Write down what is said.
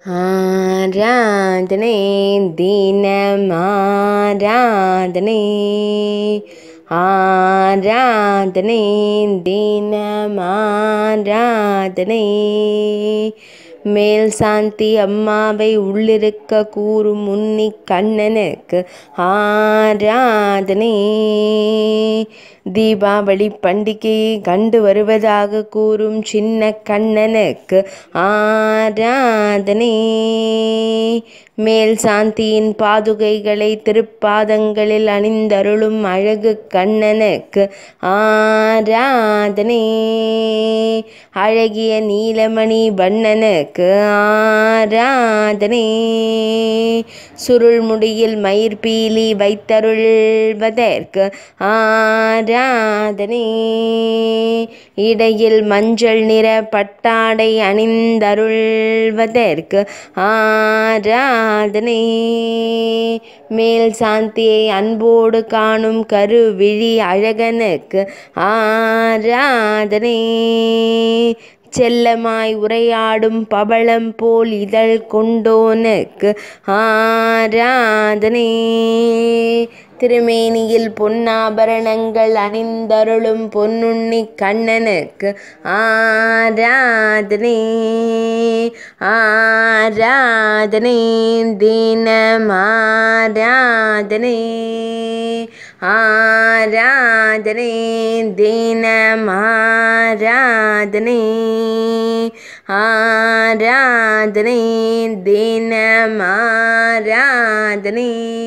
ஆராதனை தினம் ஆராதனை ஆராதனை தினம் ஆராதனை மேல் சாந்தி அம்மாவை உள்ளிருக்க கூறும் உன்னி கண்ணனுக்கு ஆராதனை தீபாவளி பண்டிகையை கண்டு வருவதாக கூறும் சின்ன கண்ணனுக்கு ஆராதனை மேல் சாந்தியின் பாதுகைகளை திருப்பாதங்களில் அணிந்தருளும் அழகு கண்ணனுக்கு ஆராதனை அழகிய நீலமணி வண்ணனுக்கு ஆராதனை சுருள்முடியில் மயிர்பீலி வைத்தருள்வதற்கு ஆராதனை இடையில் மஞ்சள் நிற பட்டாடை அணிந்தருள்வதற்கு ஆராதனை மேல் சாந்தியை அன்போடு காணும் கருவிழி அழகனுக்கு ஆராதனை செல்லமாய் உரையாடும் பவளம் போல் இதழ் கொண்டோனுக்கு ஆராதனை திருமேனியில் பொன்னாபரணங்கள் அணிந்தருளும் பொன்னுண்ணி கண்ணனுக்கு ஆராதனை ஆராதனை தினம் ஆராதனை ஆராதனை தினம் ஆராதனை ஆராதனை தினம் ஆராதனை